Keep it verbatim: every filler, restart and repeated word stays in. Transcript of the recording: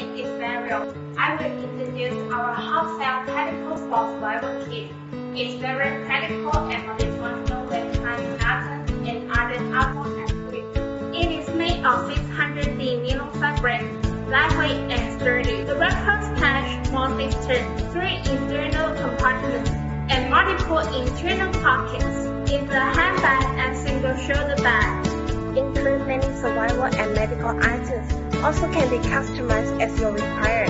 its variants, I will introduce our hot cell Practical Sport Survival Kit. It's very practical and multifunctional when climbing mountains and other outdoor activities. It is made of six hundred D nylon fabric, lightweight and sturdy. The reference patch consists of three internal compartments and multiple internal pockets. It's a handbag and single shoulder bag. Include many survival and medical items. Also can be customized as you require.